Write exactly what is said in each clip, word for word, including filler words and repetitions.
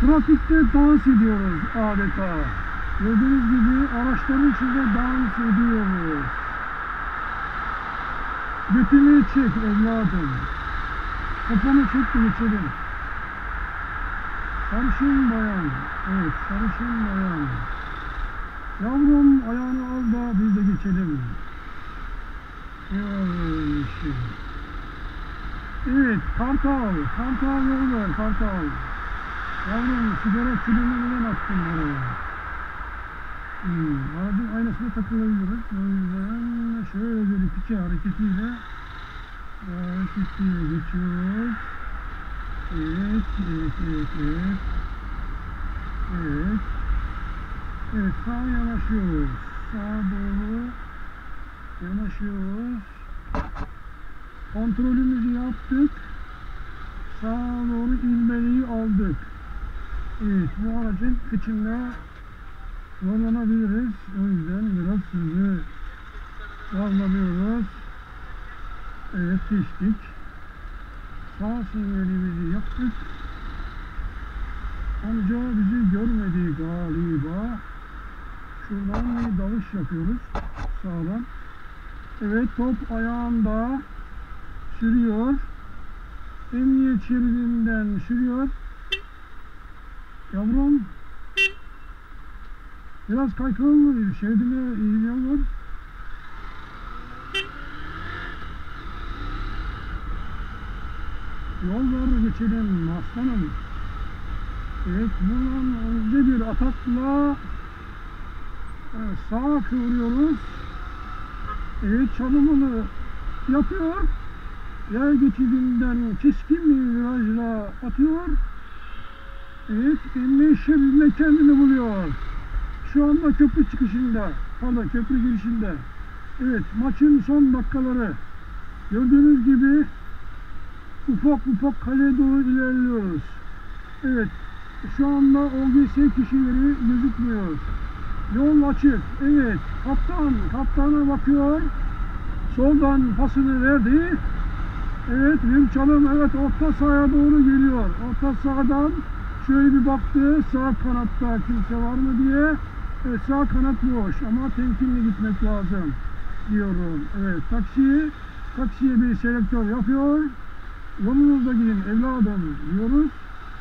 trafikte dans ediyoruz adeta. Gördüğünüz gibi araçların içinde dans ediyoruz. Götünü çek evladım. Kafanı çek de geçelim. Sarışın bayan. Evet, sarışın bayan. Yavrum ayağını al da biz de geçelim. Evet. Evet, Kartal. Kartal yol ver, Kartal. Yavrum sigara külünü neden attın buraya? Hmm, aracın aynasına takılabiliriz. O yüzden şöyle bir piçe hareketiyle hareketiyle geçiyoruz. Evet, evet, evet, evet. Evet. Evet, sağa yanaşıyoruz. Sağa doğru yanaşıyoruz. Kontrolümüzü yaptık. Sağa doğru ilmeliği aldık. Evet, bu aracın kıçında zorlanabiliriz. O yüzden biraz hızlı davranıyoruz. Evet, geçtik. Sağ sinyalimizi yaptık. Amca bizi görmedi galiba. Şuradan bir dalış yapıyoruz. Sağdan. Evet, top ayağında sürüyor. Emniyet şeridinden sürüyor. Yavrum biraz kaykıl, şeridine eğiliyor. Yol ver geçelim aslanım. Evet, buradan önce bir atakla evet, sağa kıvırıyoruz. Evet, çalımını yapıyor. Yay geçidinden keskin bir virajla atıyor. Evet, emniyet şeridinde kendini buluyor. Şu anda köprü çıkışında, pardon köprü girişinde. Evet, maçın son dakikaları. Gördüğünüz gibi ufak ufak kaleye doğru ilerliyoruz. Evet, şu anda O G S kişileri gözükmüyor. Yol açık. Evet, kaptan, kaptana bakıyor. Soldan pasını verdi. Evet, bir çalım, evet, orta sahaya doğru geliyor. Orta sahadan şöyle bir baktı, sağ kanatta kimse var mı diye. Evet, sağ kanat boş ama temkinli gitmek lazım diyorum. Evet, taksi, taksiye bir selektör yapıyor. Yolunuzda gidin evladım diyoruz.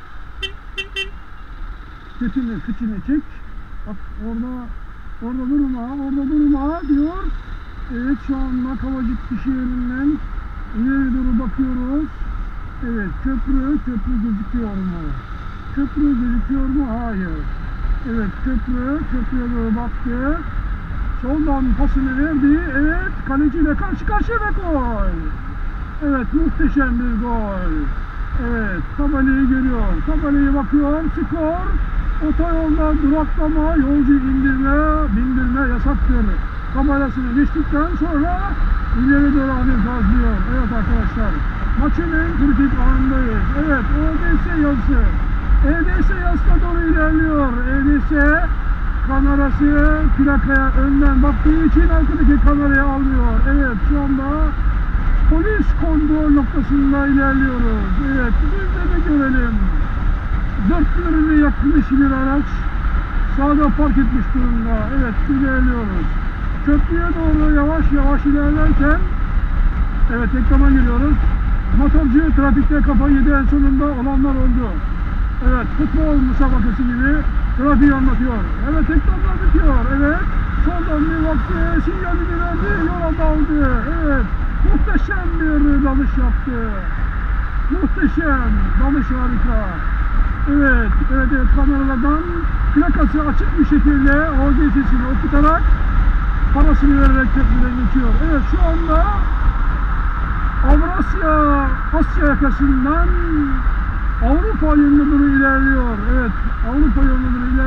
Götünü, kıçını çek. Bak orada, orada durma, orada durma diyor. Evet, şu anda Kavacık kişi yerinden ileri doğru bakıyoruz. Evet, köprü, köprü gözüküyor mu? Köprü gözüküyor mu? Hayır. Evet, köprü, köprüye doğru baktı. Soldan pasını verdi. Evet, kaleciyle karşı karşıya ve gol. Evet, muhteşem bir gol. Evet, tabelayı görüyor. Tabelaya bakıyor. Skor. Otoyolda duraklama, yolcu indirme, bindirme yasaktır. Tabelasını geçtikten sonra ileri doğru hafif gazlıyor. Evet arkadaşlar, maçın en kritik anındayız. Evet, O D S yazısı. E D S yazısına doğru ilerliyor. E D S kamerası plakaya önden baktığı için arkadaki kamerayı almıyor. Evet, şu anda polis kontrol noktasında ilerliyoruz. Evet, biz de, de görelim. Dörtlerine yakmış bir araç sağda park etmiş durumda. Evet, ilerliyoruz. Köprüye doğru yavaş yavaş ilerlerken evet, ekrana giriyoruz. Motorcu trafikte kafayı yedi, en sonunda olanlar oldu. Evet, futbol müsabakası gibi trafiği anlatıyor. Evet, ekranlar bitiyor. Evet, soldan bir baktı, sinyalini verdi, yola daldı. Evet, muhteşem bir dalış yaptı. Muhteşem, dalış harika. Evet, evet, evet, kameralardan plakası açık bir şekilde O G S'sini okutarak parasını vererek köprüden geçiyor. Evet, şu anda Avrasya, Asya yakasından Avrupa yoluna doğru ilerliyor. Evet, Avrupa yoluna doğru ilerliyor.